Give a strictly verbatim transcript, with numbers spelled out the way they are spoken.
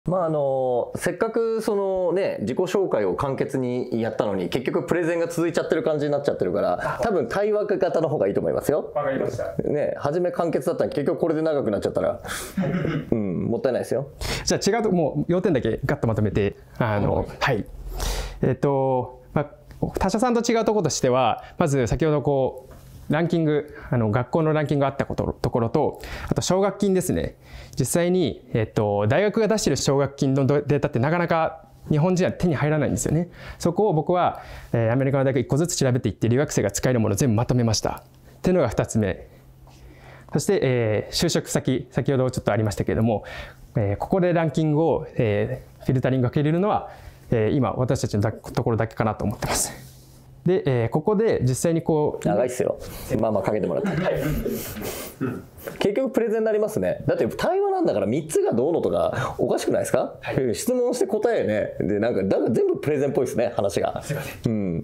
まああのせっかくそのね自己紹介を簡潔にやったのに結局プレゼンが続いちゃってる感じになっちゃってるから多分対話型の方がいいと思いますよ。 わかりました。 ね、初め簡潔だったら結局これで長くなっちゃったら、うん、もったいないですよ。 じゃあ違うともう要点だけガッとまとめてあのはいえっと、まあ、他社さんと違うところとしてはまず先ほどこうランキングあの学校のランキングがあったことところとあと奨学金ですね。実際に、えっと、大学が出している奨学金のデータってなかなか日本人は手に入らないんですよね。そこを僕は、えー、アメリカの大学いっこずつ調べていって留学生が使えるものを全部まとめましたっていうのがふたつめ。そして、えー、就職先先ほどちょっとありましたけれども、えー、ここでランキングを、えー、フィルタリングかけれるのは、えー、今私たちのところだけかなと思ってます。で、えー、ここで実際にこう長いっすよ。まあまあかけてもらって、はい、結局プレゼンになりますね。だって対話なんだからみっつがどうのとかおかしくないですか、はい、質問して答えねでなんかだから全部プレゼンっぽいですね話が。すいません、うん